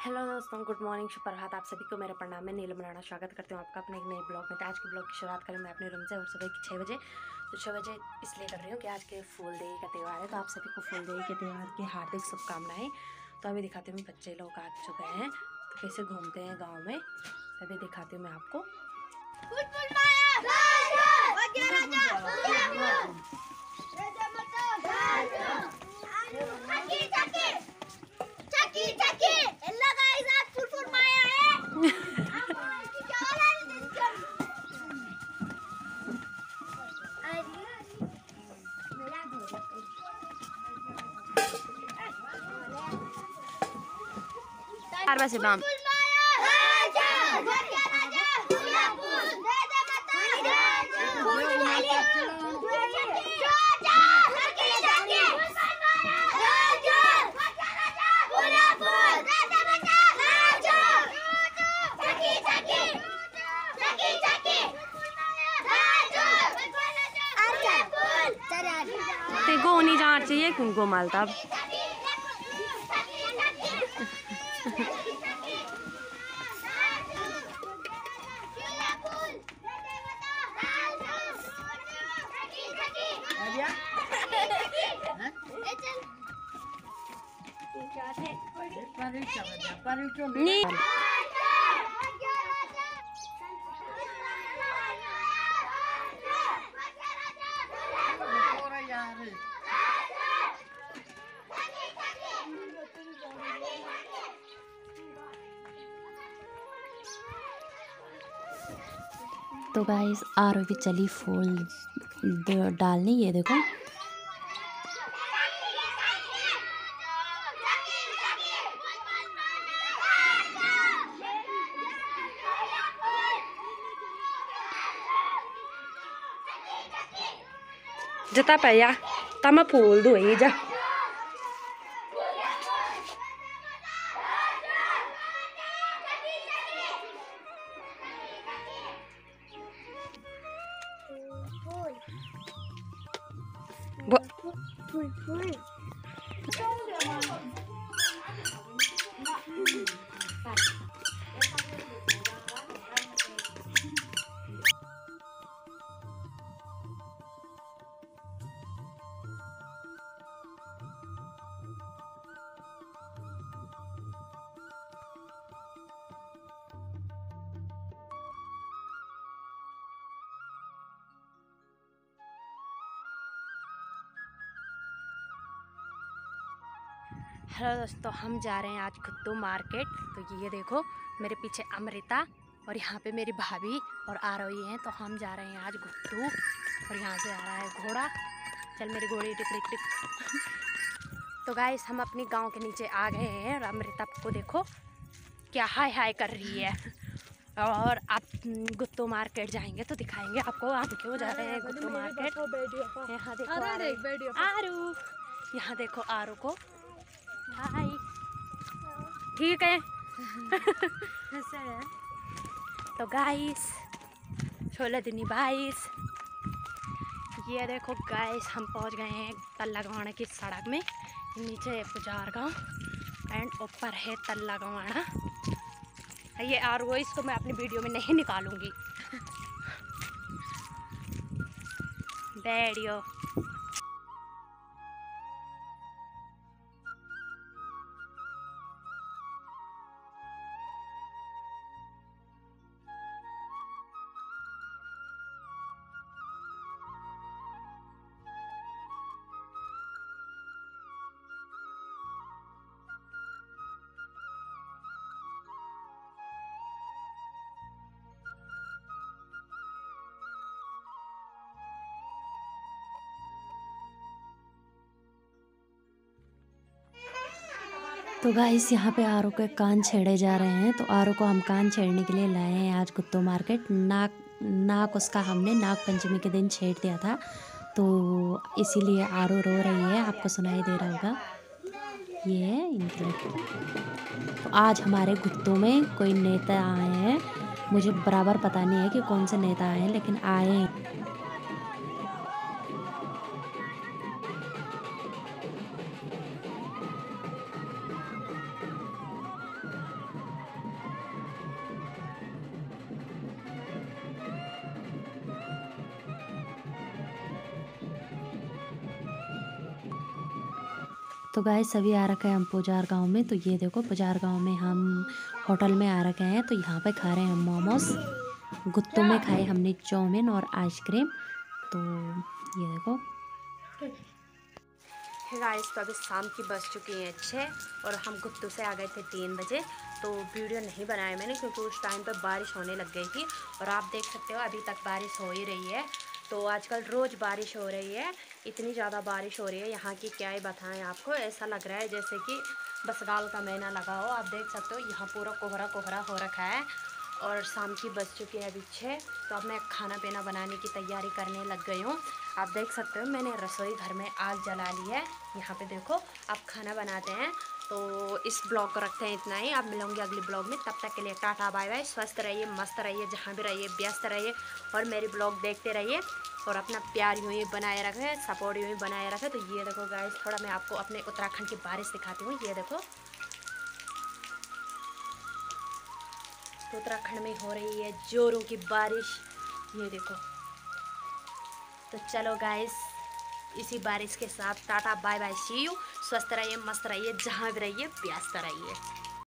Hello दोस्तों, good morning, सुप्रभात। आप सभी को मेरा प्रणाम। मैं नीलम राणा स्वागत करती हूँ आपका अपने एक नए ब्लॉग में। तो आज के ब्लॉग की शुरुआत करें मैं अपने रूम से और सुबह की 6 बजे। तो 6 बजे इसलिए कर रही हूँ कि आज के फूलदेई का त्यौहार है, तो आप सभी को फूलदेई के त्यौहार की हार्दिक शुभकामनाएं। तो अभी दिखाती हूँ, बच्चे लोग आ चुके हैं तो कैसे घूमते हैं गाँव में, तभी दिखाती हूँ मैं आपको। से नाम गो नहीं जाना चाहिए कुनको मालता। नहीं तो गाइस आरो भी चली फूल डालने। ये देखो जता पाया तमा फूल धोई जा। हेलो दोस्तों, हम जा रहे हैं आज खुद्दू मार्केट। तो ये देखो मेरे पीछे अमृता और यहाँ पे मेरी भाभी और आ रही हैं। तो हम जा रहे हैं आज खुद्दू और यहाँ से आ रहा है घोड़ा। चल मेरी घोड़ी टिक टिक टिक। तो गाइस हम अपनी गांव के नीचे आ गए हैं और अमृता को देखो क्या हाय हाय कर रही है। और आप गुत्तू मार्केट जाएंगे तो दिखाएंगे आपको हम क्यों जा रहे हैं गुत्तू मार्केट। यहाँ देखो आरू, यहाँ देखो आरू को हाय। ठीक है तो गाइस 16 दूनी 22। ये देखो गाइस हम पहुंच गए हैं तल्ला गवाना की सड़क में। नीचे पुजार गांव एंड ऊपर है तल्ला गवाना। ये और वो इसको मैं अपनी वीडियो में नहीं निकालूंगी वीडियो। तो गाइस यहाँ पे आरो के कान छेड़े जा रहे हैं। तो आरो को हम कान छेड़ने के लिए लाए हैं आज गुत्तू मार्केट। नाक उसका हमने नाग पंचमी के दिन छेड़ दिया था, तो इसीलिए आरो रो रही है। आपको सुनाई दे रहा होगा ये है इनके। तो आज हमारे गुत्तू में कोई नेता आए हैं, मुझे बराबर पता नहीं है कि कौन से नेता आए हैं, लेकिन आए हैं। तो गाइस सभी आ रखे हैं हम पुजार गांव में। तो ये देखो पुजार गांव में हम होटल में आ रखे हैं। तो यहाँ पे खा रहे हैं हम मोमोज। गुत्तों में खाए हमने चाउमीन और आइसक्रीम। तो ये देखो गाइस, तो अभी शाम की बज चुकी है 6 और हम गुत्तू से आ गए थे 3 बजे। तो वीडियो नहीं बनाया मैंने क्योंकि उस टाइम पर बारिश होने लग गई थी। और आप देख सकते हो अभी तक बारिश हो ही रही है। तो आजकल रोज़ बारिश हो रही है, इतनी ज़्यादा बारिश हो रही है यहाँ की, क्या ही बताएं आपको। ऐसा लग रहा है जैसे कि बसगाल का महीना लगा हो। आप देख सकते हो यहाँ पूरा कोहरा कोहरा हो रखा है। और शाम की बज चुकी है अभी 6। तो अब मैं खाना पीना बनाने की तैयारी करने लग गई हूँ। आप देख सकते हो मैंने रसोई घर में आग जला ली है। यहाँ पे देखो अब खाना बनाते हैं। तो इस ब्लॉग को रखते हैं इतना ही। आप मिलूंगी अगले ब्लॉग में, तब तक के लिए टाटा बाय बाय। स्वस्थ रहिए, मस्त रहिए, जहाँ भी रहिए व्यस्त रहिए और मेरी ब्लॉग देखते रहिए और अपना प्यार यूँ ही बनाए रखें, सपोर्ट यूँ ही बनाए रखें। तो ये देखो गाइस, थोड़ा मैं आपको अपने उत्तराखंड की बारिश दिखाती हूँ। ये देखो तो उत्तराखंड में हो रही है जोरों की बारिश, ये देखो। तो चलो गाइस, इसी बारिश के साथ tata bye bye, see you. स्वस्थ रहिए, मस्त रहिए, जहाँ भी रहिए व्यस्त रहिए।